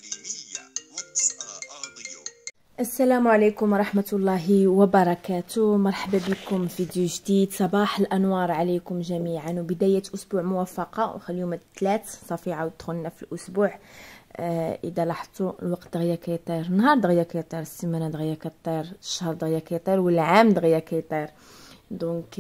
التعليمية راديو. السلام عليكم ورحمة الله وبركاته. مرحبا بكم في فيديو جديد. صباح الأنوار عليكم جميعا وبداية أسبوع موفقة. وخليوم الثلاث صافي عاود دخلنا في الأسبوع. إذا لاحظتوا الوقت دغيا كيطير، النهار دغيا كيطير، السيمانة دغيا كطير، الشهر دغيا كيطير، والعام دغيا كيطير. دونك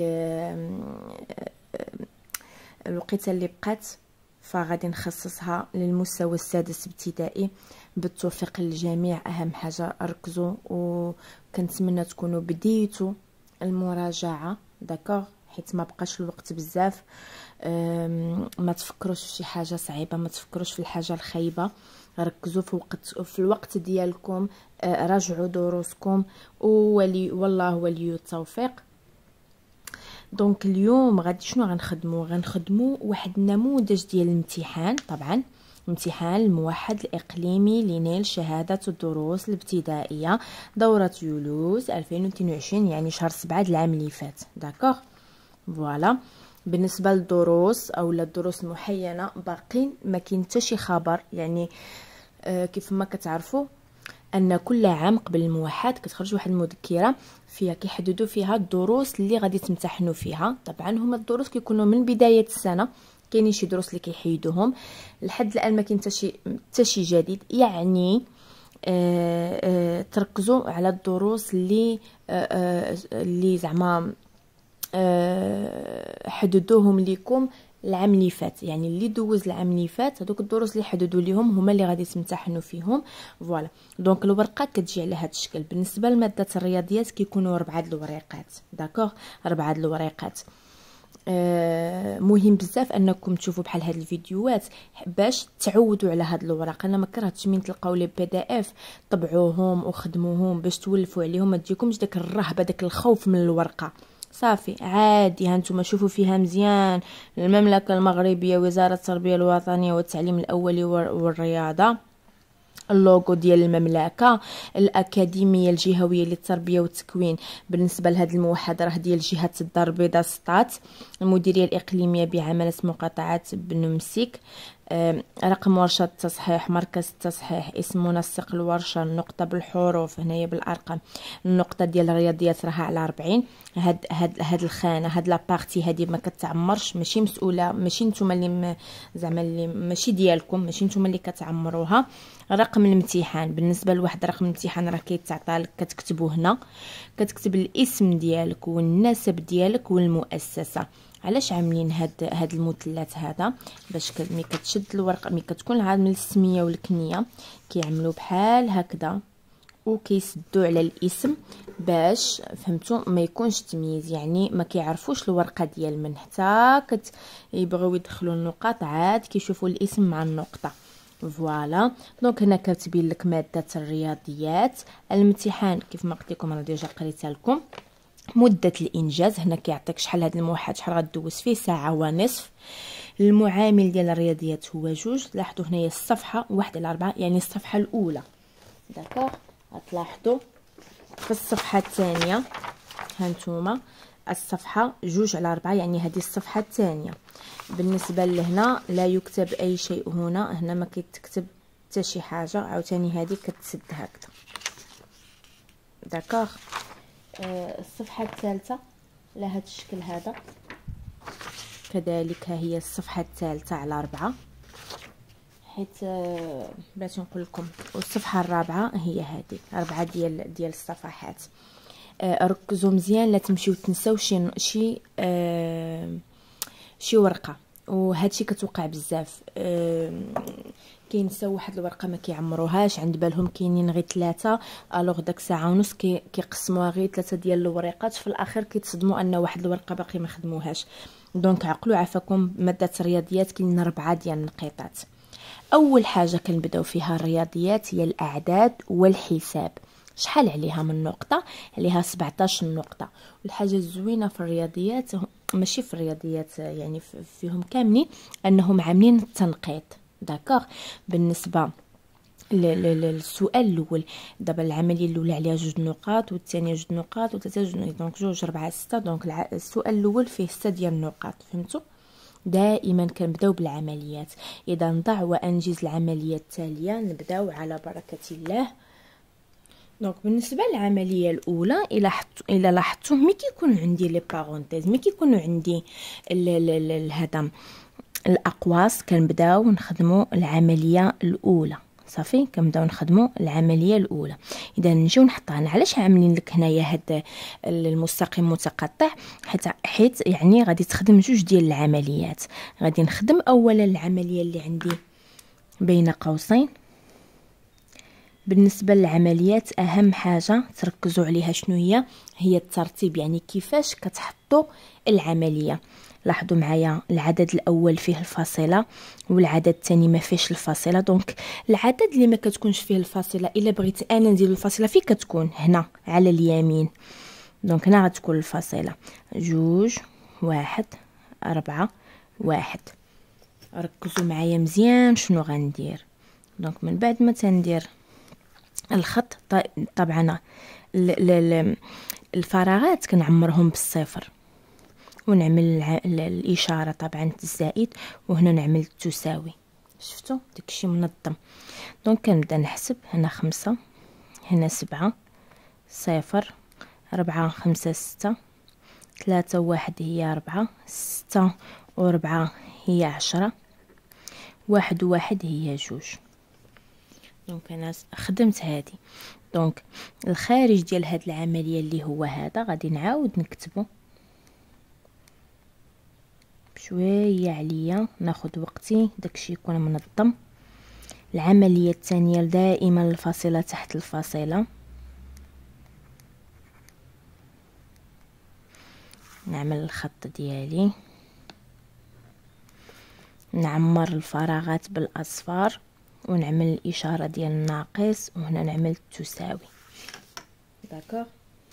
الوقيته اللي بقات فغادي نخصصها للمستوى السادس ابتدائي بالتوفيق للجميع. اهم حاجه ركزوا وكنتمنى تكونوا بديتوا المراجعه داكوغ، حيت ما بقاش الوقت بزاف. ما تفكروش في شي حاجه صعيبه، ما تفكروش في الحاجه الخايبه، ركزوا في الوقت ديالكم. راجعوا دروسكم والله ولي التوفيق. دونك اليوم غادي شنو غنخدموا واحد النموذج ديال الامتحان. طبعا امتحان الموحد الاقليمي لنيل شهاده الدروس الابتدائيه دوره يوليوز 2022، يعني شهر 7 العام اللي فات. داكوغ فوالا. بالنسبه للدروس او الدروس المحينه باقين ما كاين حتى شي خبر، يعني كيف ما كتعرفوا ان كل عام قبل الموحد كتخرج واحد المذكره فيها كيحددوا فيها الدروس اللي غادي تمتحنوا فيها. طبعا هما الدروس كيكونوا من بدايه السنه، كاينين شي دروس اللي كيحيدوهم لحد الان ما كاين حتى شي جديد. يعني تركزوا على الدروس اللي زعما حددوهم لكم العام اللي فات، يعني اللي دوز العام اللي فات هذوك الدروس اللي حددوا ليهم هما اللي غادي تمتحنوا فيهم. فوالا. دونك الورقه كتجي على هذا الشكل. بالنسبه لماده الرياضيات كيكونوا 4 الوريقات. داكوغ 4 الوريقات. مهم بزاف انكم تشوفوا بحال هاد الفيديوهات باش تعودوا على هاد الورق. انا ما كرهتش من تلقاو لي بي دي اف طبعوهم وخدموهم باش تولفوا عليهم، ما تجيكمش داك الرهبه داك الخوف من الورقه. صافي عادي، هانتوما شوفوا فيها مزيان. المملكه المغربيه، وزاره التربيه الوطنيه والتعليم الاولي والرياضه، اللوغو ديال المملكه، الاكاديميه الجهويه للتربيه والتكوين. بالنسبه لهذا الموحد راه ديال جهه الدار البيضاء سطات، المديريه الاقليميه بعماله مقاطعه بنمسك. رقم ورشه التصحيح، مركز التصحيح، اسم منسق الورشه، النقطه بالحروف هنايا بالارقام. النقطه ديال الرياضيات راها على 40. هاد الخانه، هاد لابارتي هادي ما كتعمرش، ماشي مسؤوله، ماشي نتوما اللي زعما اللي ماشي ديالكم، ماشي نتوما اللي كتعمروها. رقم الامتحان، بالنسبه لواحد رقم الامتحان راه كيتعطى لك، كتكتبو هنا، كتكتب الاسم ديالك والنسب ديالك والمؤسسه. علاش عاملين هاد المثلث هذا؟ باش ملي كتشد الورقه، ملي كتكون عامل السميه والكنيه كيعملوا بحال هكذا وكيسدوا على الاسم باش فهمتوا ما يكونش تمييز، يعني ما كيعرفوش الورقه ديال من حتى يبغيو يدخلوا النقاط عاد كيشوفوا الاسم مع النقطه. فوالا. دونك هنا كتبين لك ماده الرياضيات. الامتحان كيف ما قلت لكم انا ديجا قريتها لكم. مده الانجاز هنا كيعطيك شحال هذا الموحد شحال غدوز فيه، ساعه ونصف. المعامل ديال الرياضيات هو 2. لاحظوا هنايا الصفحه 1/4، يعني الصفحه الاولى. داكوغ غتلاحظوا في الصفحه الثانيه هانتوما الصفحه 2/4، يعني هذه الصفحه الثانيه. بالنسبه لهنا لا يكتب اي شيء هنا ما كيتكتب حتى شي حاجه. عاوتاني هذه كتسد هكذا. داكوغ. الصفحه الثالثه على هذا الشكل هذا كذلك، هي الصفحه الثالثه على 4، حيت بغيت نقول لكم. والصفحه الرابعه هي هذه 4 ديال الصفحات. ركزوا مزيان، لا تمشيو تنساو شي ورقه. وهادشي كتوقع بزاف. كينساو واحد الورقه ما كيعمروهاش، عند بالهم كاينين غير 3، الوغ داك ساعه ونص كيقسموها غير 3 ديال الورقات، في الاخر كيتصدموا ان واحد الورقه باقي ما خدموهاش. دونك عقلوا عفاكم، ماده الرياضيات كاين 4 ديال النقيطات. اول حاجه كنبداو فيها الرياضيات هي الاعداد والحساب. شحال عليها من نقطه؟ عليها 17 نقطه. والحاجه الزوينه في الرياضيات، ماشي في الرياضيات يعني فيهم كاملين، انهم عاملين التنقيط. داكوغ. بالنسبه للسؤال الاول، دابا العمليه الاولى عليها 2 نقاط، والثانيه 2 نقاط، والثالثه 2، دونك 2 4 6. دونك السؤال الاول فيه 6 ديال النقاط، فهمتوا؟ دائما كنبداو بالعمليات. اذا نضع وانجز العمليه التاليه. نبداو على بركه الله. دونك بالنسبه للعمليه الاولى، الى لاحظتوا ملي كيكون عندي لي بارونتيز، ملي كيكونوا عندي هذا الاقواس، كنبداو نخدموا العمليه الاولى. صافي، كنبداو نخدموا العمليه الاولى. اذا نجيو نحطها هنا. علاش عاملين لك هنايا هذا المستقيم متقطع؟ حيت يعني غادي تخدم جوج ديال العمليات. غادي نخدم اولا العمليه اللي عندي بين قوسين. بالنسبه للعمليات اهم حاجه تركزوا عليها شنو هي الترتيب، يعني كيفاش كتحطوا العمليه. لاحظوا معايا العدد الاول فيه الفاصله والعدد الثاني ما فيهش الفاصله. دونك العدد اللي ما كتكونش فيه الفاصله، الا بغيت انا ندير الفاصله فين كتكون؟ هنا على اليمين. دونك هنا غتكون الفاصله 2 1 4 1. ركزوا معايا مزيان شنو غندير. دونك من بعد ما تندير الخط، طبعا الفراغات كنعمرهم بالصفر، ونعمل الاشاره طبعا الزائد، وهنا نعمل تساوي. شفتوا داكشي منظم. دونك كنبدا نحسب. هنا 5، هنا 7، 0، 4، 5، 6، 3 و1 هي 4، 6 و4 هي 10، 1 و1 هي 2. دونك انا خدمت هذه. دونك الخارج ديال هاد العمليه اللي هو هذا غادي نعاود نكتبه بشويه عليا، ناخذ وقتي داكشي يكون منظم. العمليه الثانيه دائما الفاصله تحت الفاصله. نعمل الخط ديالي، نعمر الفراغات بالاصفار، ونعمل الاشاره ديال الناقص، وهنا نعمل تساوي. داكوغ.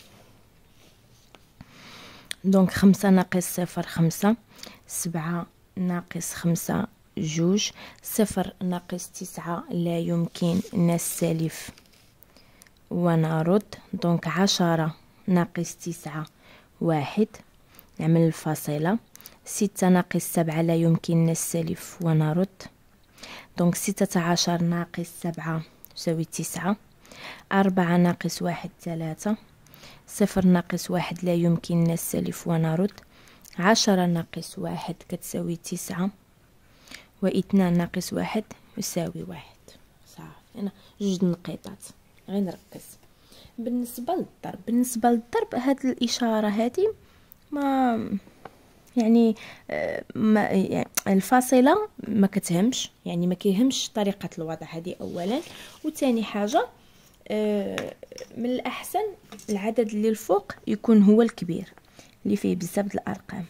دونك 5 ناقص 0 5، 7 ناقص 5 2، 0 ناقص 9 لا يمكن نستلف ونرد. دونك 10 ناقص 9 1. نعمل الفاصلة. 6 ناقص 7 لا يمكن نستلف ونرد. دونك 16 ناقص 7 تساوي 9. 4 ناقص 1 3. 0 ناقص 1 لا يمكن نستلف ونرد. 10 ناقص 1 كتساوي 9. و2 ناقص 1 يساوي 1. صافي، هنا جوج نقيطات. غير نركز. بالنسبة للضرب هاد الإشارة هادي ما يعني ما يعني الفاصلة ما كتهمش، يعني ما كيهمش طريقة الوضع هذه أولا. وثاني حاجة من الأحسن العدد اللي الفوق يكون هو الكبير اللي فيه بزاف د الأرقام.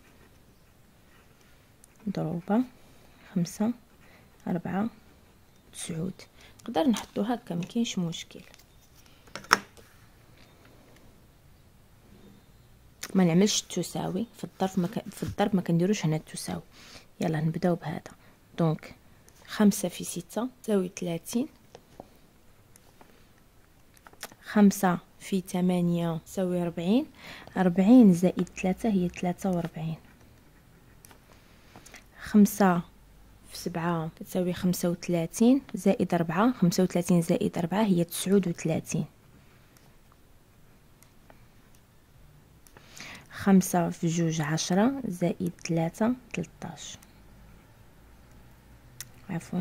ضروبة 5 4 9. نقدر نحطو هكا مكاينش مشكل. ما نعملش التساوي في الظرف. في الضرب ما كنديروش هنا التساوي. يلا نبداو بهذا. دونك 5 في 6 تساوي 30. 5 في 8 تساوي 40. 40 زائد 3 هي 43. 5 في 7 تساوي 35 زائد 4. 35 زائد 4 هي 39. 5 في 2 10 زائد 3 13. عفوا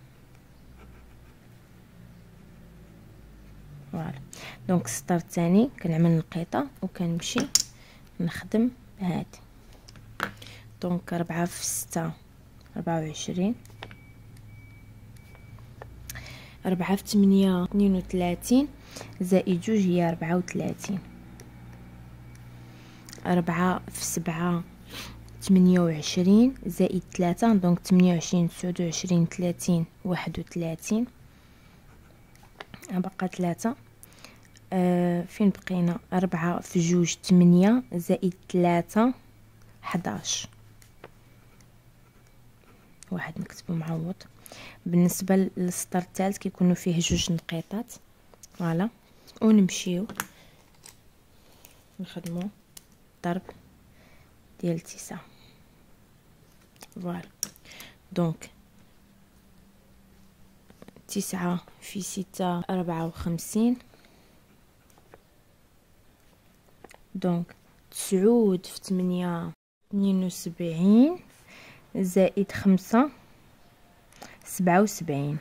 فوالا. دونك السطر الثاني كنعمل نقيطه وكنمشي نخدم هادي. دونك 4 في 6 24. 4 في 8 32 زائد 2 هي 34. 4 في 7 28 زائد 3. دونك 28 29 30 31. بقى 3. فين بقينا؟ 4 في 2 8 زائد 3 11. واحد نكتبو معوض. بالنسبه للسطر الثالث كيكونوا فيه جوج نقيطات. فوالا. ونمشيو نخدمو ضرب ديال 9. فوالا. دونك 9 في 6 54. دونك 9 في 8 72 زائد 5 77.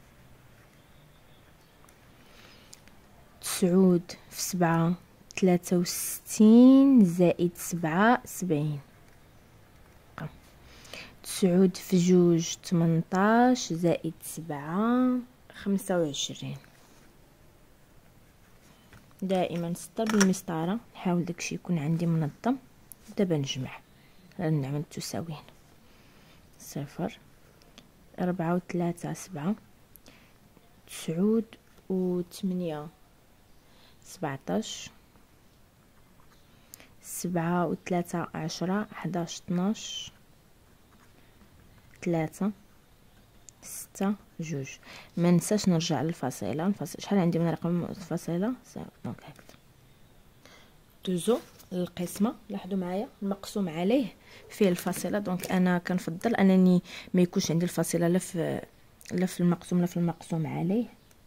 9 في 7 63 زائد 77. 9 في 2 18 زائد 7 25. دائما 6 بالمسطره، نحاول داكشي يكون عندي منظم. دابا نجمع، نعمل التساويين. 0 4 و 3 7 9 و 8 17 7 و 3 10 11 12 3 6 2. ما ننساش نرجع للفاصله. شحال عندي من رقم الفاصله؟ دونك هكذا. دوزو للقسمه، لاحظوا معايا المقسوم عليه فيه الفاصله. دونك انا كنفضل انني ما يكونش عندي الفاصله لا في المقسوم لا في المقسوم عليه.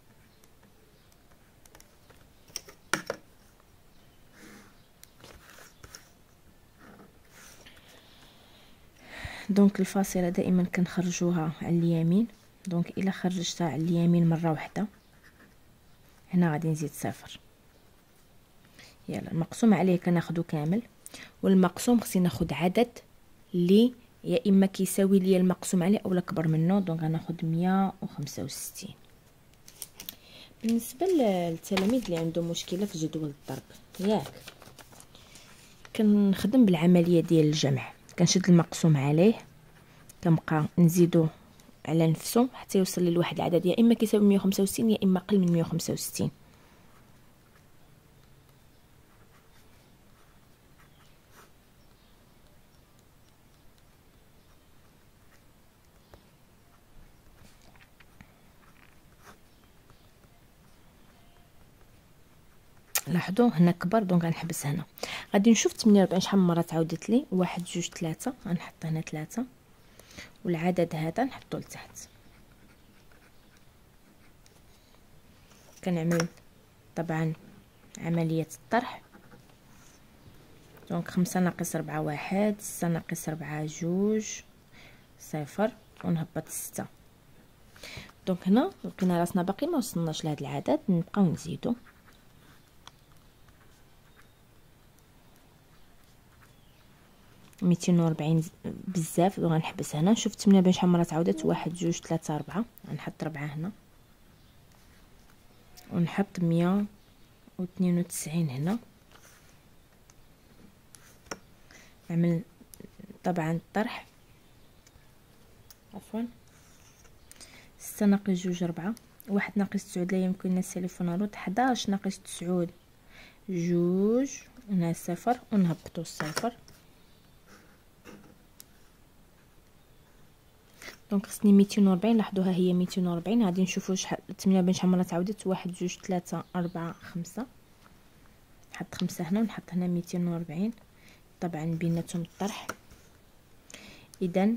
دونك الفاصله دائما كنخرجوها على اليمين. دونك الا خرجتها على اليمين مره واحده هنا غادي نزيد 0. يلا المقسوم عليه كناخذو كامل، والمقسوم خصني ناخذ عدد اللي يا اما كيساوي ليا المقسوم عليه اولا كبر منه. دونك غناخذ 165. بالنسبه للتلاميذ اللي عندهم مشكله في جدول الضرب ياك، كنخدم بالعمليه ديال الجمع. كنشد المقسوم عليه كنبقى نزيدو على نفسه حتى يوصل لي لواحد العدد يا اما كيساوي 165 يا اما اقل من 165. لاحظوا هنا كبر، دونك غنحبس هنا. غادي نشوف 48 شحال من مره تعاودت لي. 1 2 3 غنحط هنا 3، والعدد هذا نحطو لتحت. كنعمل طبعا عمليه الطرح. دونك 5 ناقص 4 1، 6 ناقص 4 2 0، ونهبط 6. دونك هنا لقينا راسنا باقي ما وصلناش لهذا العدد، نبقاو نزيدو. ميتين وربعين بزاف. غنحبس هنا. نشوف 48 شحال مره تعاودت. 1 2 3 4. غنحط 4 هنا ونحط 192 هنا. نعمل طبعا الطرح. عفوا 6 ناقص 2 4. 1 ناقص 9 لا يمكن نسالف ونرد. 11 ناقص 9 2. هنا 0 ونهبطو 0. دونك خصني 240. لاحظوها هي 240. غادي نشوفوا شحال 48 شحال مره تعاودت. 1 2 3 4 5. نحط 5 هنا ونحط هنا 240. طبعا بيناتهم الطرح. اذا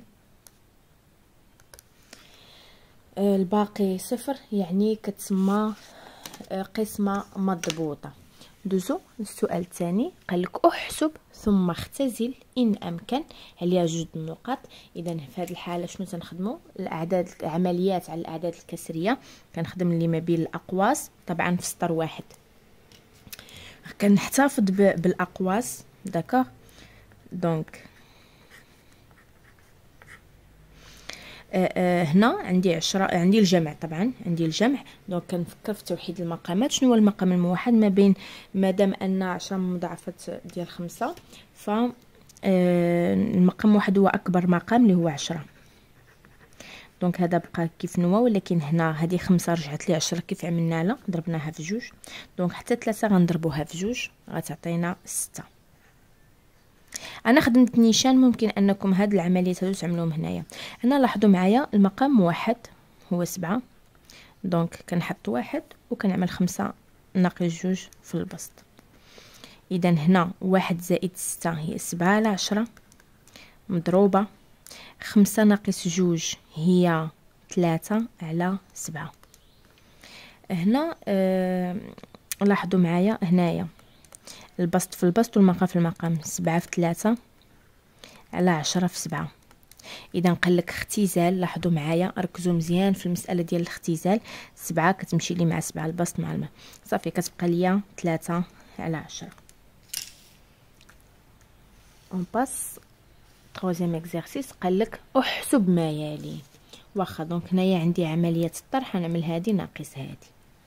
الباقي 0 يعني كتسمى قسمه مضبوطه. دوزو للسؤال الثاني. قال لك احسب ثم اختزل ان امكن عليها 2 النقط. اذا في هذه الحاله شنو تنخدموا؟ الاعداد، العمليات على الاعداد الكسريه. كنخدم اللي ما بين الاقواس طبعا في سطر واحد. كنحتفظ بالاقواس داكوغ. دونك هنا عندي 10. عندي الجمع طبعا، عندي الجمع. دونك كنفكر في توحيد المقامات. شنو هو المقام الموحد؟ ما بين مادام ان 10 مضاعفات ديال 5 ف المقام الموحد هو اكبر مقام اللي هو 10. دونك هذا بقى كيف نوا، ولكن هنا هذه 5 رجعت لي 10 كيف عملنا لها ضربناها في 2. دونك حتى 3 غنضربوها في 2 غتعطينا 6. انا خدمت نيشان. ممكن انكم هاد العمليات هادو تعملوهم هنايا. هنا لاحظوا معايا المقام موحد هو 7. دونك كنحط 1 وكنعمل 5 ناقص 2 في البسط. اذا هنا 1 زائد 6 هي 7 على 10 مضروبه 5 ناقص 2 هي 3 على 7. هنا لاحظوا معايا هنايا البسط في البسط والمقام في المقام. 7 في 3 على 10 في 7. اذا قالك اختزال، لاحظوا معايا ركزوا مزيان في المساله ديال الاختزال. 7 كتمشي لي مع 7 البسط مع الماء، صافي كتبقى ليا 3 على 10. اون باس troisième اكزرسيس. قالك احسب ما يلي. واخا دونك هنايا عندي عمليه الطرح، نعمل هادي ناقص هادي.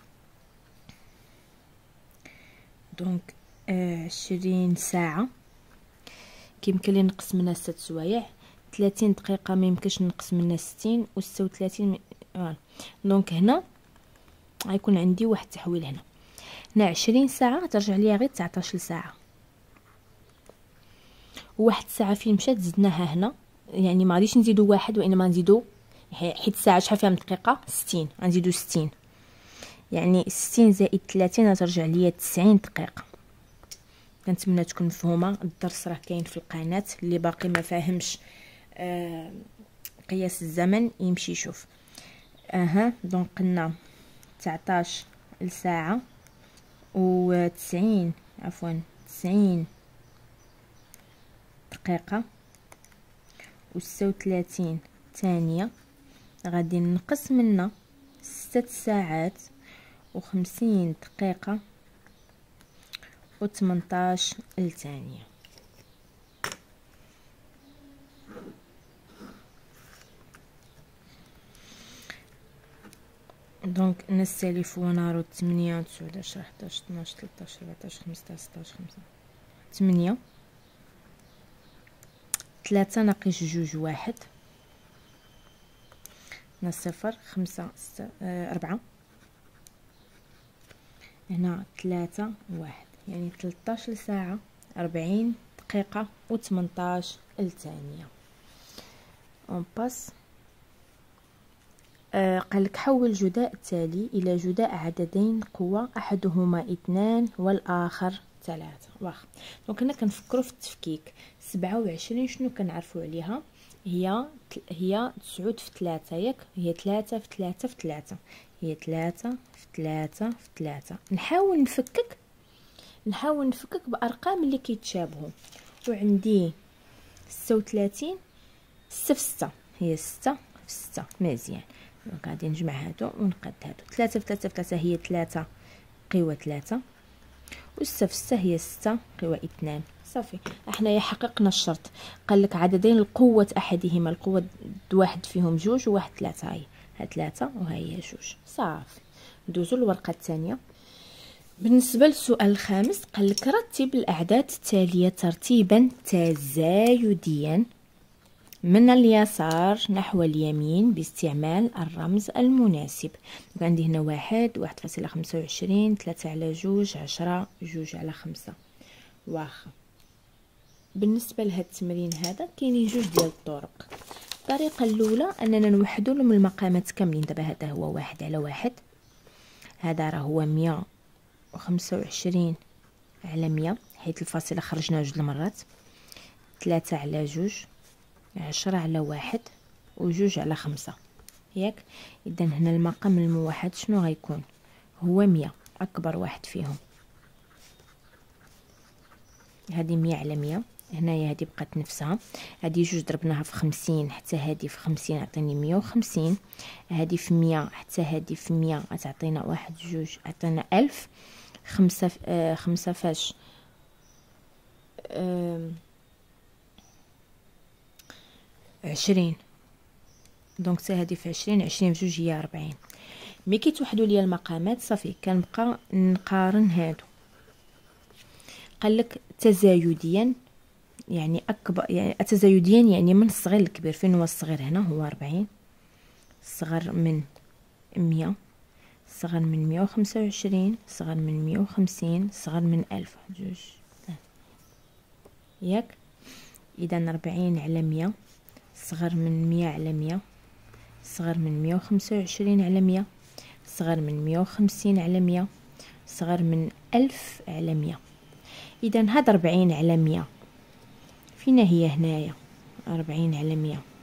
دونك 20 ساعه كيمكن لي نقص منها 6 سوايع. 30 دقيقه ما يمكنش نقص منها 60 و 36 دونك هنا غيكون عندي واحد التحويل. هنا 20 ساعه ترجع ليا غير 19 ساعه. واحد الساعه فين مشات زدناها هنا، يعني ما غاديش نزيدو واحد وانما نزيدو، حيت الساعه شحال فيها من دقيقه 60، غنزيدو 60. يعني 60 زائد 30 غترجع ليا 90 دقيقه. كنتمنى تكون مفهومه. الدرس راه كاين في القناه، اللي باقي ما فاهمش قياس الزمن يمشي يشوف. دونك قلنا 19 الساعه و 90 90 دقيقه و 36 ثانيه. غادي نقص منا 6 ساعات و 50 دقيقه و 18 الثانيه. دونك نستلف ونعرض 8 9 10 11 12 13 14 15 16 8. 3 ناقص 2 1. هنا 0 5 6 4. هنا 3 1، يعني 13 ساعة 40 دقيقة و 18 الثانية. اون باس. قالك حول جداء التالي إلى جداء عددين قوة أحدهما 2 والآخر 3. واخا دونك هنا كنفكروا في التفكيك. 27 شنو كنعرفوا عليها؟ هي 9 في 3 ياك، هي 3 في 3 في 3، هي 3 في 3 في 3. نحاول نفكك بأرقام اللي كيتشابهوا. وعندي 36 6 في 6 هي 6 في 6 مزيان. دونك غادي نجمع هادو ونقاد هادو. 3 في 3 في 3 هي 3 قوة 3 و 6 في 6 هي 6 قوة 2. صافي حنايا حققنا الشرط. قالك عددين القوة أحدهما، القوة واحد فيهم 2 وواحد 3. هاي 3 وهي 2. صافي ندوزو للورقة الثانية. بالنسبة للسؤال الخامس قالك رتب الأعداد التالية ترتيبا تزايديا من اليسار نحو اليمين باستعمال الرمز المناسب. عندي هنا 1.25 3 على 2 10 2 على 5. واخا بالنسبة لهذا التمرين هذا كاينين 2 ديال الطرق. الطريقة الأولى أننا نوحدو لهم المقامات كاملين. دابا هذا هو 1 على 1، هذا راه هو 125 على 100 حيت الفاصلة خرجنا 2 المرات. 3 على 2 10 على 1 و 2 على 5 ياك. إذا هنا المقام الموحد شنو غيكون؟ هو 100، أكبر واحد فيهم. هذه 100 على 100. هنايا هذه بقات نفسها. هذه 2 ضربناها في 50 حتى هذه في 50 عطيني 150. هذه في 100 حتى هذه في 100 غتعطينا 1 2 عطينا 1000. 5 فاش 20. دونك حتى هذه في 20 20 في 2 هي 40. ملي كيتوحدوا ليا المقامات صافي كنبقى نقارن هادو. قالك تزايديا يعني اكبر، يعني تزايديا يعني من الصغير للكبير. فين هو الصغير؟ هنا هو 40. صغر من 100، صغر من 125، صغر من 150، صغر من 1000 ياك. اذا 40 على 100 صغر من 100 على 100، صغر من 125 على 100، صغر من 150 على 100، صغر من 1000 على 100. إذا هاد 40 على 100 فينا هي؟ هنايا 40 على 100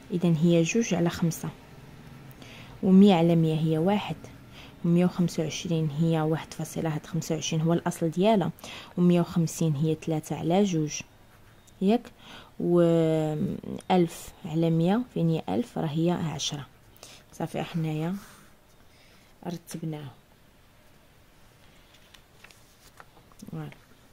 إذا هي 2/5. و100 على 100 هي 1. و125 هي 1 هاد 25 هو الأصل ديالها. و150 هي 3/2 ياك. و1000 على 100 فين هي 1000 راه هي 10. صافي حنايا رتبناه. فوالا.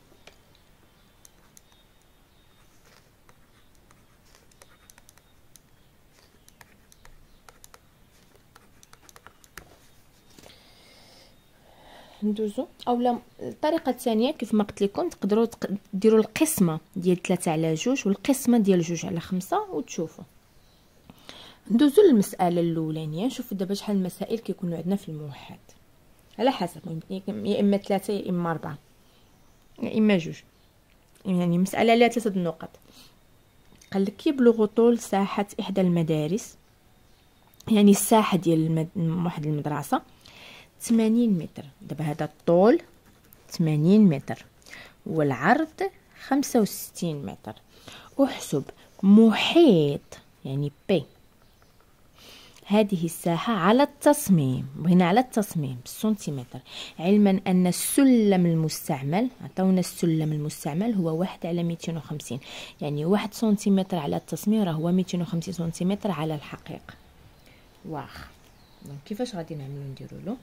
ندوزو اولا الطريقه الثانيه كيف ما قلت لكم تقدروا ديروا القسمه ديال 3/2 والقسمه ديال 2/5 وتشوفوا. ندوزو للمساله الاولانيه. شوفوا دابا شحال المسائل كيكونوا عندنا في الموحد على حسب، يا اما 3 يا اما 4 يا اما 2. يعني مساله عليها 3 النقط. قال لك يبلغ طول ساحه احدى المدارس، يعني الساحه ديال واحد المدرسه 80 متر. دابا هذا الطول 80 متر والعرض 65 متر. احسب محيط يعني بي هذه الساحة على التصميم. وهنا على التصميم بالسنتيمتر، علما أن السلم المستعمل، عطاونا السلم المستعمل هو 1 على 250، يعني 1 سنتيمتر على التصميم راه هو 250 سنتيمتر على الحقيقة. واخ كيفاش غادي نعملو نديرو له؟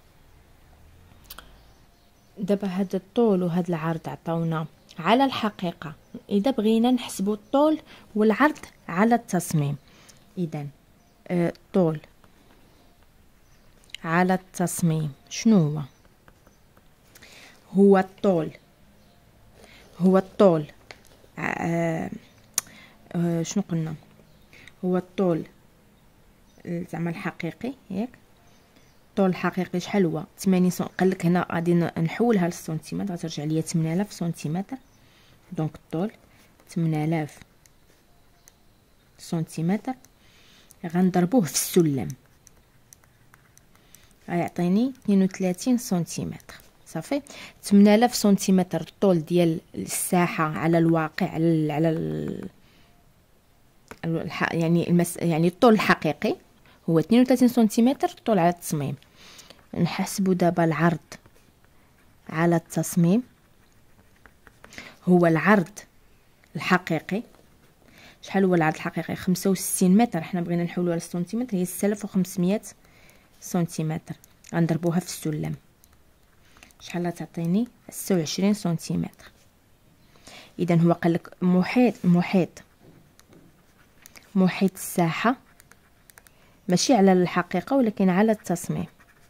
دابا هذا الطول وهذا العرض عطاونا على الحقيقة. إذا بغينا نحسبو الطول والعرض على التصميم، إذا الطول على التصميم شنو هو الطول شنو قلنا؟ هو الطول زعما الحقيقي ياك. الطول الحقيقي شحال هو؟ 80 سم. قال لك هنا غادي نحولها للسنتيمتر، غترجع ليا 8000 سنتيمتر. دونك الطول 8000 سنتيمتر غنضربوه في السلم غيعطيني 32 سنتيمتر. صافي 8000 سنتيمتر الطول ديال الساحه على الواقع على يعني الطول الحقيقي هو 32 سنتيمتر. الطول على التصميم نحسبوا دابا العرض على التصميم. هو العرض الحقيقي شحال هو العرض الحقيقي؟ 65 متر. حنا بغينا نحولوها للسنتيمتر، هي 6500 سنتيمتر. غنضربوها في السلم شحال غتعطيني؟ 26 سنتيمتر. اذا هو قال لك محيط الساحه ماشي على الحقيقه ولكن على التصميم.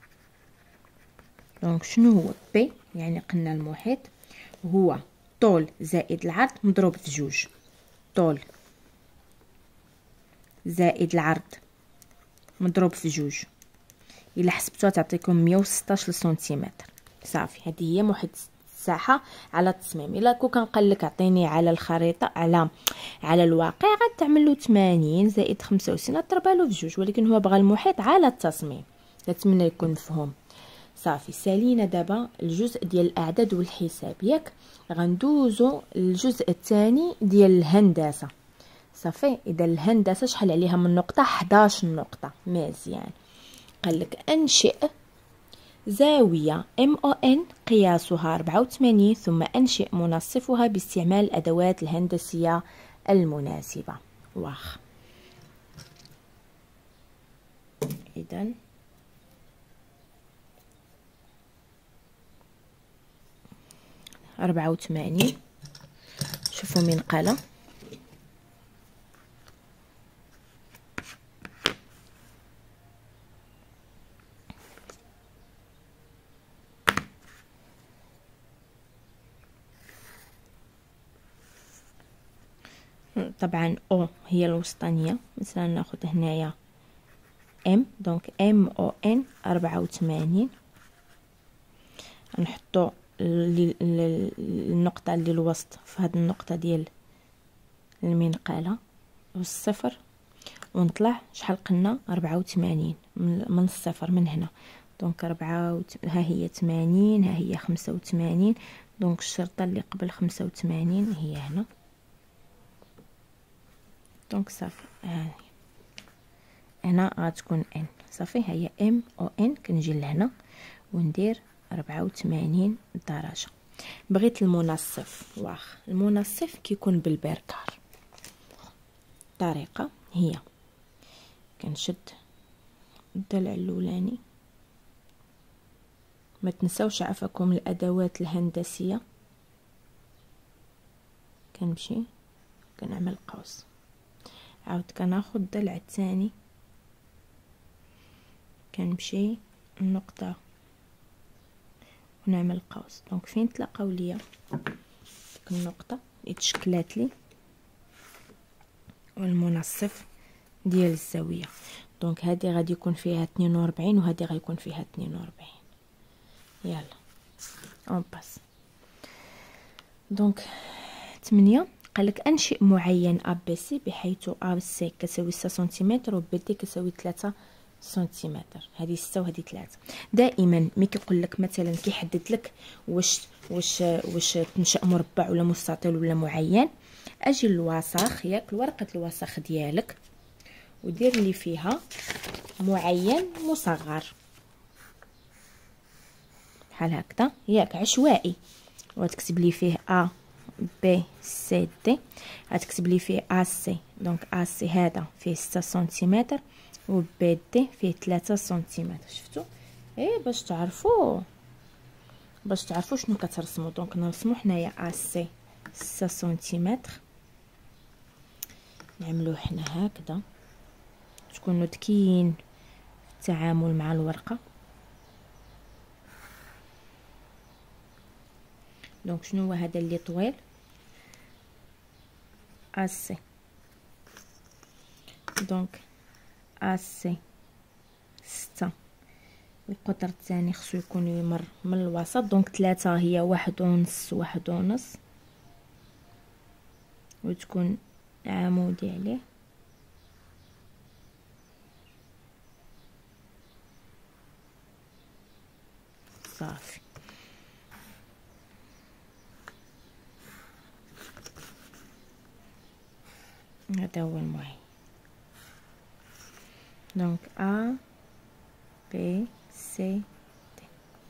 دونك شنو هو بي؟ يعني قلنا المحيط هو طول زائد العرض مضروب في 2. طول زائد العرض مضروب في 2. الا حسبتوها تعطيكم 116 سنتيمتر. صافي هذه هي محيط الساحه على التصميم. الا كان قال لك اعطيني على الخريطه على الواقع غتعمل له 80 زائد 65 تضربها له في 2، ولكن هو بغى المحيط على التصميم. نتمنى يكون مفهوم. صافي سالينا دابا الجزء ديال الاعداد والحساب ياك. غندوزو للجزء الثاني ديال الهندسه. صافي اذا الهندسه شحال عليها من نقطه؟ 11 نقطه. مزيان. قال لك انشئ زاويه MON قياسها 84 ثم انشئ منصفها باستعمال الادوات الهندسيه المناسبه. واخ اذا أربعة وثمانين. شوفوا من قلم طبعا او هي الوسطانيه. مثلا ناخذ هنايا ام، دونك MON 84. نحطو النقطه اللي الوسط في هذه النقطه ديال المنقاله والصفر، ونطلع شحال قلنا؟ 84 من الصفر من هنا. دونك ها هي 80 ها هي 85. دونك الشرطه اللي قبل 85 هي هنا. دونك صافي هنا غتكون ان صافي. هي ام او ان. كنجي لهنا وندير 84 درجه. بغيت المنصف، واخ المنصف كيكون بالبركار. الطريقه هي كنشد الضلع الاولاني، ما تنساوش عفاكم الادوات الهندسيه، كنمشي كنعمل قوس، عاود كناخذ الضلع الثاني كنمشي النقطه ونعمل قوس. دونك فين تلاقاو ليا ديك النقطه اللي تشكلات لي والمنصف ديال الزاويه. دونك هذه غادي يكون فيها 42 وهذه غيكون فيها 42. يلا اون باس. دونك 8 قالك انشئ معين ا بي سي بحيث ا سي كتساوي 6 سنتيمتر و بي دي كتساوي 3 سنتيمتر. هذه 6 وهذه 3. دائما ملي كيقول لك مثلا كيحدد لك واش تنشأ مربع ولا مستطيل ولا معين، اجي للوسخ ياك ورقه الوسخ ديالك ودير لي فيها معين مصغر بحال هكذا ياك عشوائي، وتكتب لي فيه ا بي سي دي، غتكتب لي فيه ا سي. دونك ا سي هذا فيه 6 سنتيمتر و بي دي فيه 3 سنتيمتر. شفتوا باش تعرفوا شنو كترسموا. دونك نرسموا حنايا ا سي 6 سنتيمتر، نعملوه حنا هكذا، تكونوا ذكيين في التعامل مع الورقه. دونك شنو هو هذا اللي طويل اسي. دونك اسي 6 القطر الثاني خصو يكون يمر من الوسط. دونك 3 هي 1.5 1.5 وتكون عمودي عليه. صافي هذا هو المعين. دونك ا بي سي دي.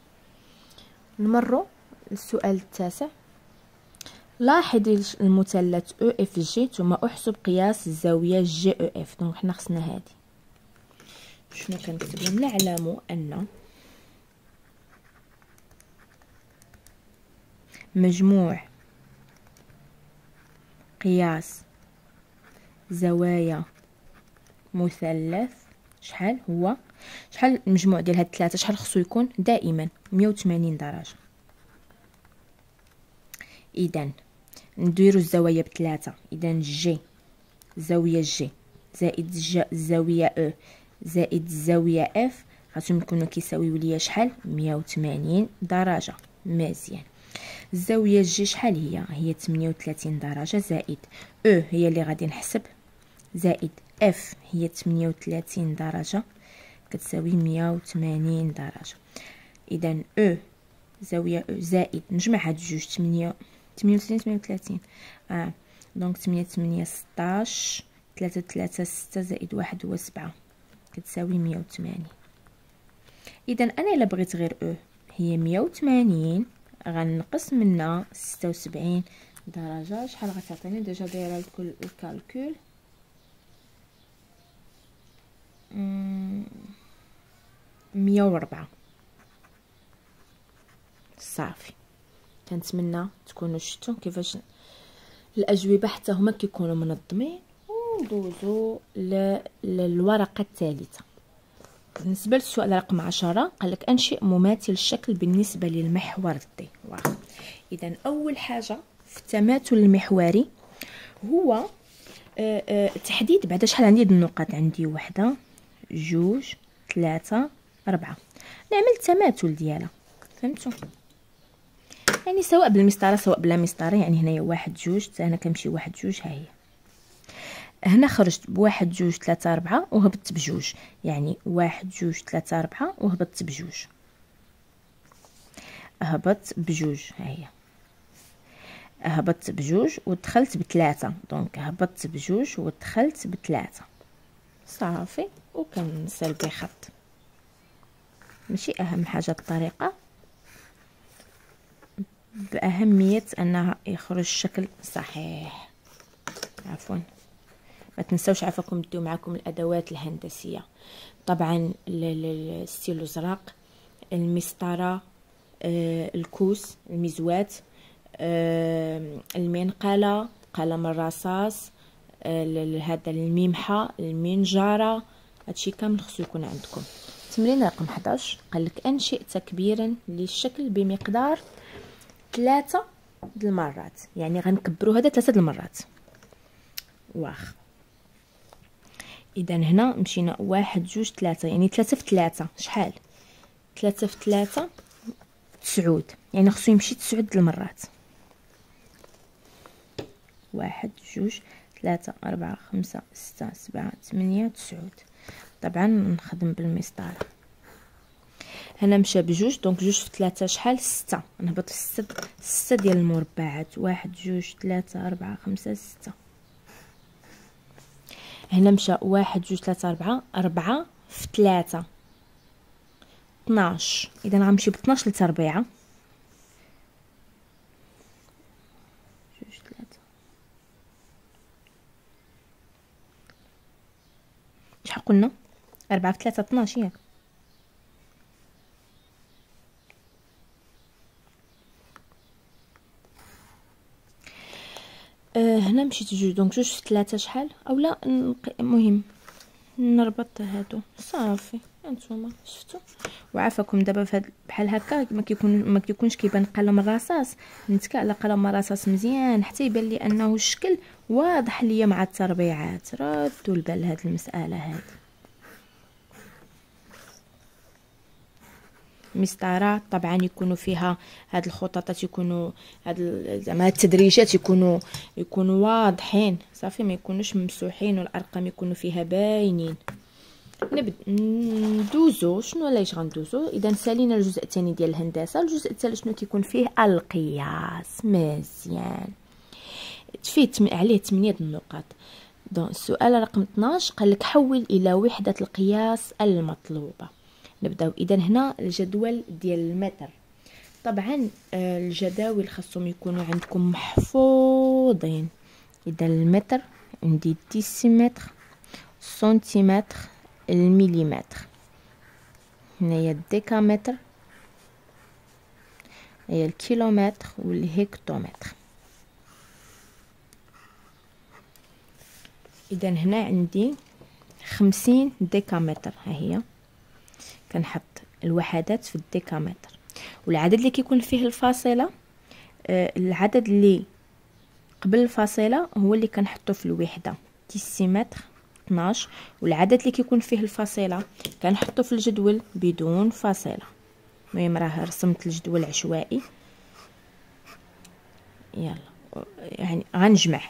نمروا للسؤال التاسع. لاحظ المثلث او اف جي ثم احسب قياس الزاويه جي او اف. دونك حنا خصنا هذه. شنو كنكتب لهم؟ نعلم ان مجموع قياس زوايا مثلث شحال هو، شحال المجموع ديال هاد الثلاثه، شحال خصو يكون؟ دائما 180 درجه. اذا نديرو الزوايا بثلاثه. اذا جي زاويه جي زائد الزاويه او زائد الزاويه اف غاتم يكونوا كيساويو ليا شحال؟ 180 درجه. مزيان. الزاويه جي شحال هي 38 درجه زائد او هي اللي غادي نحسب زائد اف هي 38 درجه كتساوي 180 درجه. اذا او زاويه او زائد نجمع هاد جوج 38 دونك 8 16 3 3 6 زائد 1 هو 7 كتساوي 180. اذا انا الا بغيت غير او هي 180 غنقص منها 76 درجه. شحال غتعطيني؟ ديجا دايره الكل الكالكول 104. صافي. كنتمنى تكونوا شفتوا كيفاش الاجوبه حتى هما كيكونوا منظمين. وندوزو للورقه الثالثه. بالنسبه للسؤال رقم 10 قالك انشئ مماثل الشكل بالنسبه للمحور دي. اذا اول حاجه في التماثل المحوري هو تحديد بعدا شحال عندي د النقاط. عندي 1 2 3 4. نعمل التماثل ديالها. فهمتوا؟ يعني سواء بالمسطره سواء بلا مسطره. يعني هنايا 1 2 حتى هنا كنمشي 1 2 ها هي. هنا خرجت ب1 2 3 4 وهبطت بجوج. يعني 1 2 3 4 وهبطت بجوج. هبطت بجوج ها هي. هبطت بجوج ودخلت بثلاثة. دونك هبطت بجوج ودخلت بثلاثة. صافي. وكنصل بخط، ماشي اهم حاجه الطريقه، باهميه انها يخرج الشكل صحيح. عفوا، ما تنسوش عفاكم ديو معكم الادوات الهندسيه، طبعا الستيلو زرق، المسطره، الكوس، المزوات، المنقله، قلم الرصاص، هذا الممحى، المنجره، هادشي كامل خصو يكون عندكم. تمرين رقم 11 قالك انشئ تكبيرا للشكل بمقدار 3 د المرات، يعني غنكبروا هذا 3 د المرات. واخ اذا هنا مشينا 1 2 3، يعني 3 في 3 شحال؟ 3 في 3 9، يعني خصو يمشي 9 د المرات. 1 2 3 4 5 6 7 8 9. طبعا نخدم بالمسطره. هنا مشى بجوج، دونك جوج في 3 شحال؟ 6. نهبط في 6 ديال المربعات. 1 2 3 4 5 6. هنا مشى 1 2 3 4 4 في 3 12، اذا غنمشي ب 12 للتربيعه. 2 3 شحال قلنا؟ 4 في 3 12 ياك. هنا مشيت جوج، دونك جوج في 3 شحال؟ اولا المهم نربط هادو صافي. هانتوما شفتوا؟ وعافاكم دابا بحال هكا ما كيكونش كيبان قلم الرصاص، نتكا على قلم الرصاص مزيان حتى يبان لي انه الشكل واضح ليا مع التربيعات. ردوا البال لهاد المساله هذه. مسطره طبعا يكونوا فيها هاد الخطوطات، يكونوا هاد زعما التدريجات يكونوا واضحين صافي، ما يكونوش ممسوحين، والارقام يكونوا فيها باينين. ندوزو شنو علاش غندوزو؟ اذا سالينا الجزء الثاني ديال الهندسه. الجزء الثالث شنو كيكون فيه؟ القياس. مزيان، فيه عليه 8 النقاط. دونك السؤال رقم 12 قال لك حول الى وحده القياس المطلوبه. نبداو اذا هنا الجدول ديال المتر. طبعا الجداول خاصهم يكونوا عندكم محفوظين. اذا المتر عندي ديسيمتر، سنتيمتر، المليمتر، هنايا الديكامتر، هي الكيلومتر والهكتومتر. اذا هنا عندي 50 ديكامتر، ها هي كنحط الوحدات في الديكامتر، والعدد اللي كيكون فيه الفاصله، العدد اللي قبل الفاصله هو اللي كنحطو في الوحده. ديسيمتر 12، والعدد اللي كيكون فيه الفاصله كنحطو في الجدول بدون فاصله. المهم راه رسمت الجدول عشوائي. يلا يعني غنجمع.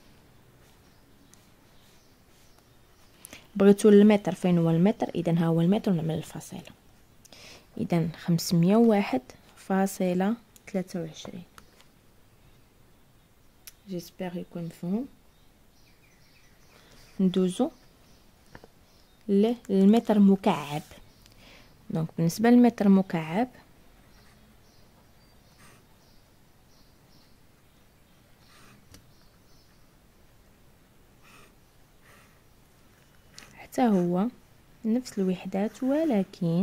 بغيتو المتر فين هو المتر؟ اذا ها هو المتر ونعمل الفاصله. اذا 501.23. جيسبر يكون مفهوم. ندوزو للمتر مكعب. دونك بالنسبه للمتر مكعب حتى هو نفس الوحدات، ولكن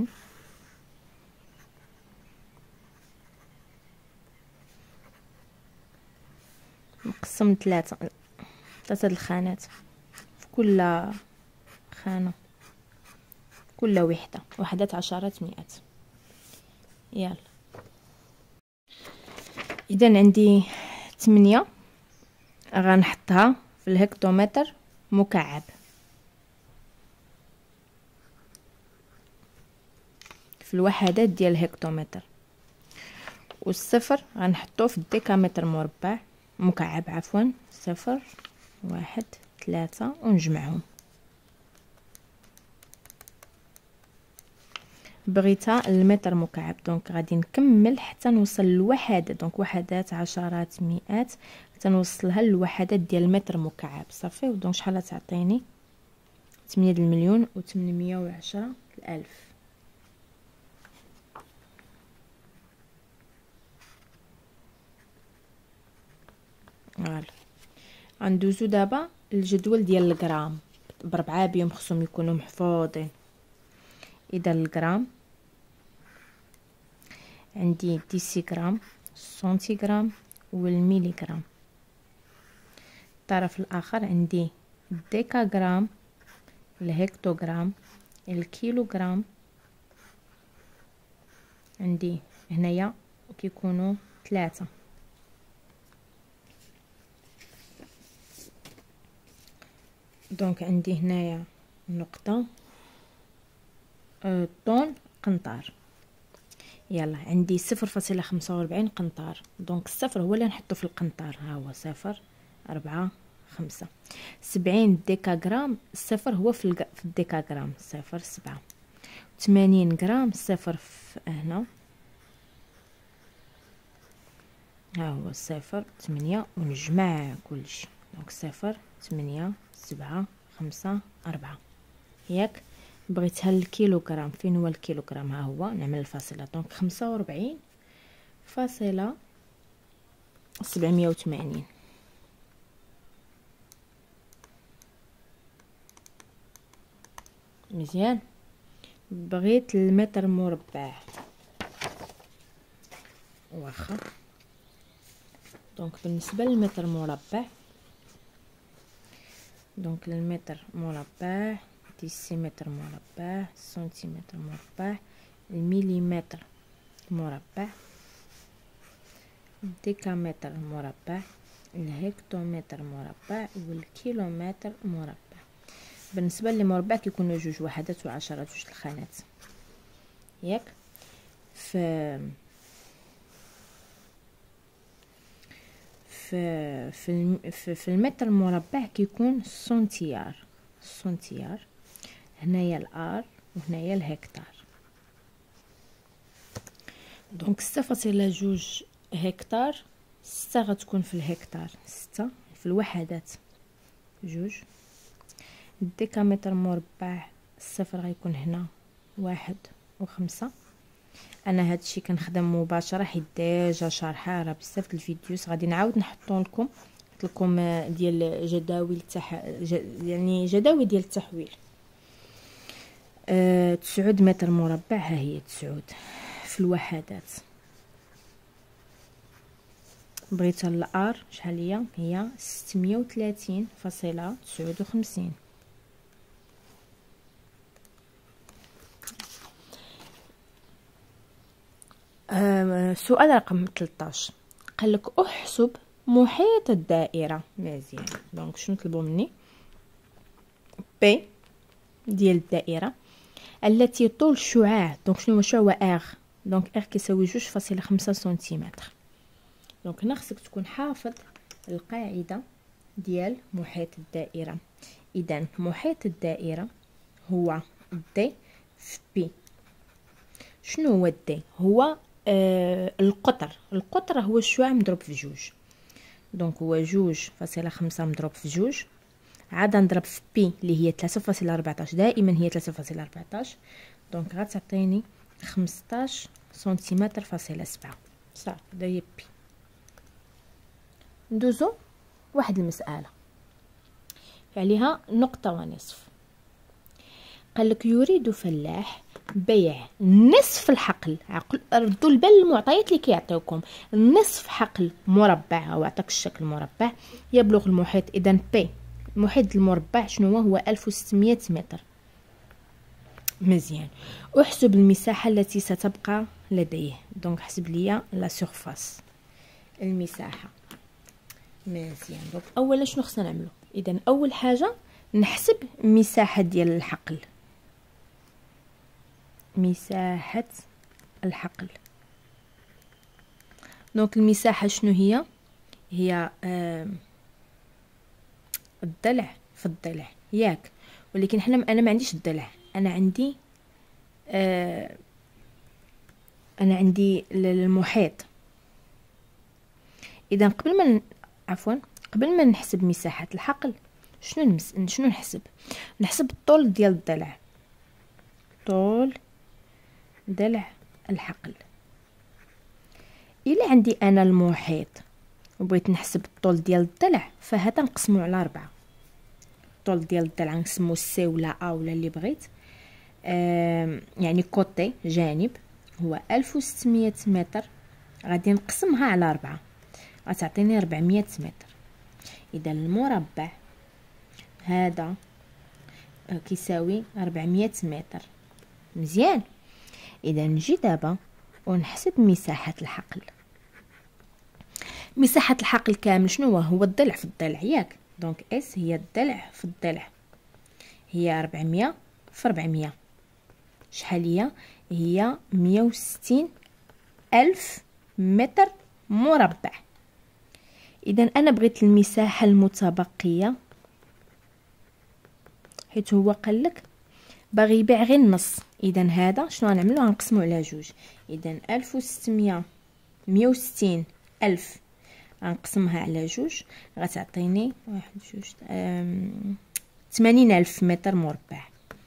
مقسم 3 الخانات في كل خانة، كل وحدة، وحدات عشرات مئات. يلا إذا عندي 8 غنحطها في الهكتومتر مكعب. في الوحدات ديال الهكتومتر، والصفر غنحطوه في الديكامتر مربع مكعب، عفوا 0 1 3 ونجمعهم. بغيتها المتر مكعب، دونك غادي نكمل حتى نوصل للوحدة، دونك وحدات عشرات مئات حتى نوصلها للوحدات ديال المتر مكعب. صافي. دونك شحال تعطيني؟ 8 المليون و810,000. فوالا. غندوزو دابا الجدول ديال الغرام ب4 بيوم، خصهم يكونوا محفوظين. اذا الغرام عندي 10 غرام، سنتيغرام والميليغرام. الطرف الاخر عندي الديكاغرام، الهكتوغرام، الكيلوغرام. عندي هنايا كيكونوا 3. دونك عندي هنايا نقطة، طن، قنطار. يلا عندي 0.45 قنطار. دونك الصفر هو اللي نحطو في القنطار، ها هو 0 4 5. 70 ديكاغرام، الصفر هو في الديكاغرام 0 7. 80 غرام، الصفر هنا، ها هو 0 8. ونجمع كلشي. دونك 0 8 7 5 4. ياك بغيتها للكيلوغرام، فين هو الكيلوغرام؟ ها هو، نعمل الفاصله. دونك 45.780. مزيان. بغيت المتر مربع، واخا. دونك بالنسبه للمتر مربع، دونك المتر مربع، ديسيمتر مربع، سنتيمتر مربع، المليمتر مربع، الديكامتر مربع، الهكتومتر مربع، والكيلومتر مربع. بالنسبه للمربع كيكونوا 2 وحدات وعشرات، 2 الخانات. ياك في المتر مربع كيكون سنتيار. هنايا الار وهنايا الهكتار. دونك 6.2 هكتار، 6 غتكون في الهكتار، 6 في الوحدات 2. الديكامتر مربع، الصفر غيكون هنا 1 و5. انا هادشي كنخدم مباشره حيت ديجا شارحه راه بزاف د الفيديوز. غادي نعاود نحطو لكم ديال جداول يعني جداول ديال التحويل. 9 متر مربع، ها هي 9 في الوحدات. بغيتها الار شحال هي 630.59. سؤال رقم 13 قالك احسب محيط الدائره. مزيان. دونك شنو طلبوا مني؟ بي ديال الدائره التي طول الشعاع. دونك شنو هو الشعاع؟ ار. دونك ار كيساوي 2.5 سنتيمتر. دونك هنا خصك تكون حافظ القاعده ديال محيط الدائره. اذا محيط الدائره هو دي في بي. شنو هو الدي؟ هو القطر هو الشعاع مضروب في 2. دونك هو 2.5 مضروب في 2، عاد نضرب في بي اللي هي 3.14. دائما هي 3.14. دونك غتعطيني 15 سنتيمتر فاصلة 7. صافي، هذا هي بي. ندوزو واحد المساله عليها نقطه ونصف. قالك يريد فلاح بيع نصف الحقل. ردوا البال المعطيات اللي كيعطيوكم. نصف حقل مربع، او عطاك الشكل مربع، يبلغ المحيط. اذا بي المحيط المربع شنو هو؟ 1600 متر. مزيان. احسب المساحه التي ستبقى لديه. دونك حسب ليا لا سيرفاس، المساحه. مزيان. دونك اولا شنو خصنا نعملو؟ اذا اول حاجه نحسب مساحه ديال الحقل. مساحه الحقل. دونك المساحه شنو هي؟ هي الضلع في الضلع، ياك؟ ولكن انا ما عنديش الضلع، انا عندي المحيط. اذا قبل ما نحسب مساحه الحقل شنو نحسب الطول ديال الضلع، طول ضلع الحقل. الا عندي انا المحيط وبغيت نحسب الطول ديال الضلع، فهذا نقسمو على 4. الطول ديال الضلع نسمو سي ولا ا ولا اللي بغيت، يعني كوتي جانب هو 1600 متر، غادي نقسمها على 4 غتعطيني 400 متر. اذا المربع هذا كيساوي 400 متر. مزيان. اذا نجي دابا ونحسب مساحة الحقل. مساحة الحقل كامل شنو هو الضلع في الضلع ياك، دونك اس هي الضلع في الضلع، هي 400 في 400 شحال هي 160 ألف متر مربع. اذا انا بغيت المساحة المتبقية، حيت هو قالك باغي يبيع غير النص. اذا هذا شنو غنعملو، غنقسمو على 2. اذا 1600 160 ألف غنقسمها على 2 غتعطيني 80 ألف متر مربع.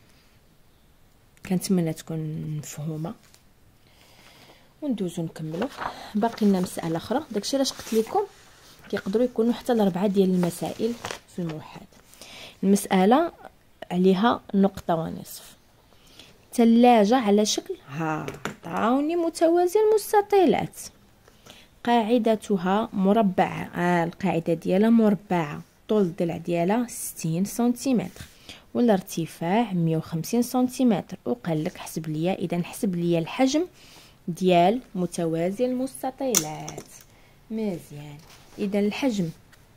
كنتمنى تكون مفهومه. وندوزو نكملو. باقي لنا مساله اخرى، داكشي علاش قلت لكم كيقدروا يكونوا حتى ل4 ديال المسائل في الموحد. المساله عليها نقطه ونصف. ثلاجه على شكل عطاوني متوازي المستطيلات، قاعدتها مربعه، القاعده ديالها مربعه، طول الضلع ديالها 60 سنتيمتر والارتفاع 150 سنتيمتر. وقال لك حسب ليا، اذا حسب ليا الحجم ديال متوازي المستطيلات. مزيان. اذا الحجم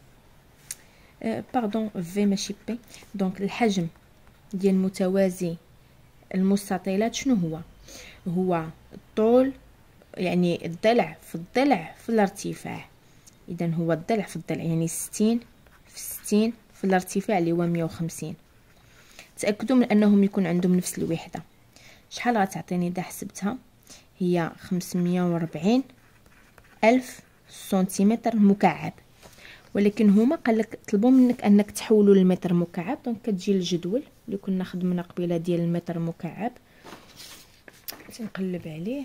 باردون في ماشي بي، دونك الحجم ديال متوازي المستطيلات شنو هو الطول، يعني الضلع في الضلع في الارتفاع. اذا هو الضلع في الضلع يعني 60 في 60 في الارتفاع اللي هو 150. تاكدوا من انهم يكون عندهم نفس الوحده. شحال غتعطيني اذا حسبتها؟ هي 540 ألف سنتيمتر مكعب. ولكن هما قالك طلبوا منك انك تحولوا للمتر مكعب، دونك كتجي الجدول اللي كنا خدمنا قبيله ديال المتر مكعب. تنقلب عليه،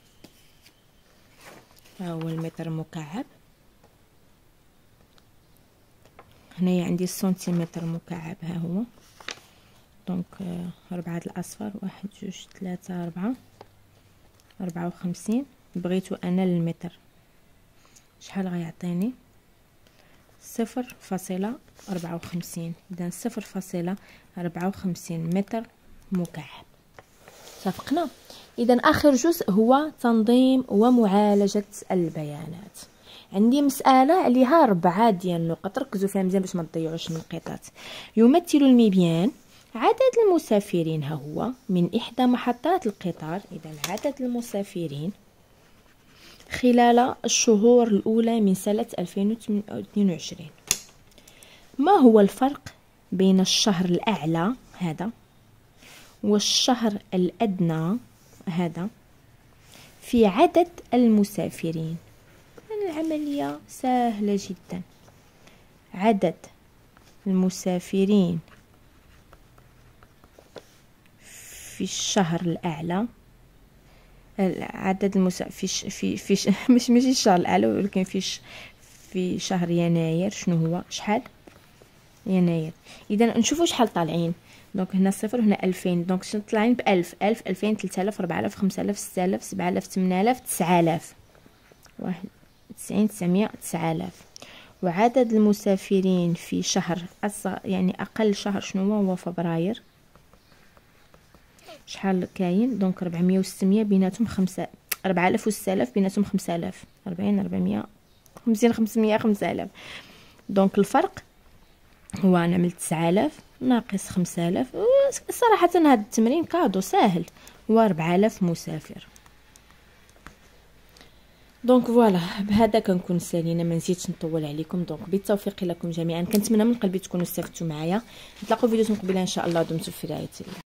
ها هو المتر مكعب. هنايا عندي السنتيمتر مكعب، ها هو. دونك 4 الاصفر، 1 2 3 4 54. بغيتو انا للمتر، شحال غيعطيني؟ 0.54. اذا 0.54 متر مكعب. اتفقنا؟ اذا اخر جزء هو تنظيم ومعالجة البيانات. عندي مسألة عليها 4 ديال النقط، ركزوا فيها مزيان باش ما تضيعوش النقاط. يمثل المبيان عدد المسافرين، ها هو من إحدى محطات القطار. إذا عدد المسافرين خلال الشهور الأولى من سنة 2022. ما هو الفرق بين الشهر الأعلى هذا والشهر الأدنى هذا في عدد المسافرين؟ العملية سهلة جدا. عدد المسافرين في الشهر الأعلى، عدد في ماشي الشهر الأعلى، ولكن في شهر يناير شنو هو؟ شحال؟ يناير. إذا نشوفوا شحال طالعين. دونك هنا 0 وهنا 2000. دونك شنو طالعين؟ ب1000 1000 2000 3000 4000 5000 6000 7000 8000 9000 91 900 9000. وعدد المسافرين في شهر يعني أقل شهر شنو هو فبراير. شحال كاين؟ دونك 400 و 600 بيناتهم 5 4000 و 6000 بيناتهم 5000 40 400 50 500 5000. دونك الفرق هو نعمل 9000 ناقص 5000. صراحة هذا التمرين كادو ساهل، هو 4000 مسافر. دونك فوالا، بهذا كنكون سالينا، ما نزيدش نطول عليكم. دونك بالتوفيق لكم جميعا، كنتمنى من قلبي تكونوا استفدتوا معايا. نتلاقاو فيديوز مقبله ان شاء الله. دمتم في رعاية الله.